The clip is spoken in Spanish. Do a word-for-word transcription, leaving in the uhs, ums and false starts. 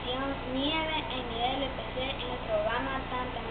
sección Nieve en nivel especial en el programa Tan Tan